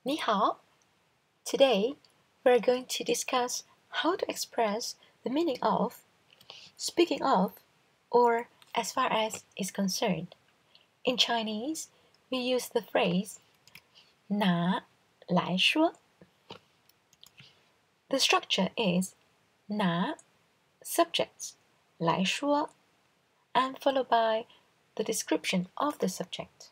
你好. Today, we're going to discuss how to express the meaning of, speaking of, or as far as is concerned. In Chinese, we use the phrase 拿来说. The structure is 拿 subjects 来说 and followed by the description of the subject.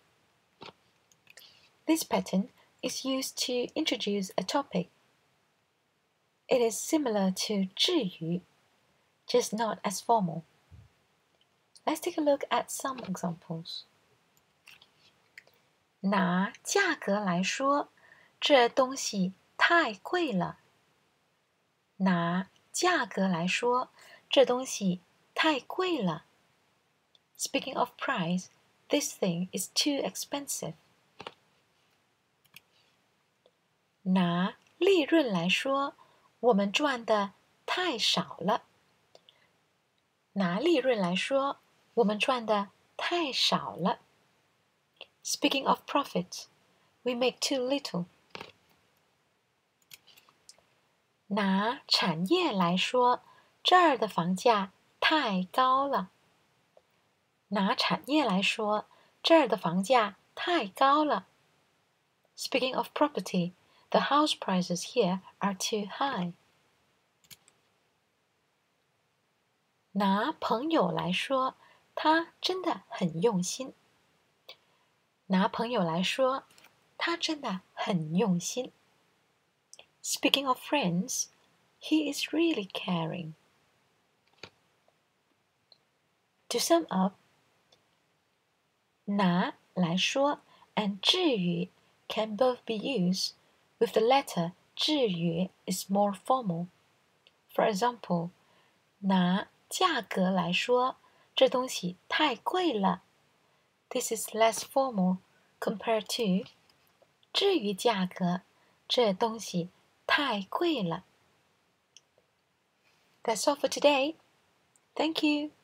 This pattern is used to introduce a topic. It is similar to 至于, just not as formal. Let's take a look at some examples. 拿价格来说，这东西太贵了。拿价格来说，这东西太贵了。Speaking of price, this thing is too expensive. 拿利润来说，我们赚的太少了。拿利润来说，我们赚的太少了。Speaking of profit, we make too little. 拿产业来说，这儿的房价太高了。拿产业来说，这儿的房价太高了。Speaking of property, the house prices here are too high. 拿朋友来说，他真的很用心。拿朋友来说，他真的很用心。Speaking of friends, he is really caring. To sum up, 拿来说 and 至于 can both be used with the letter 至于 is more formal. For example, 拿价格来说，这东西太贵了。This is less formal compared to 至于价格，这东西太贵了。That's all for today. Thank you.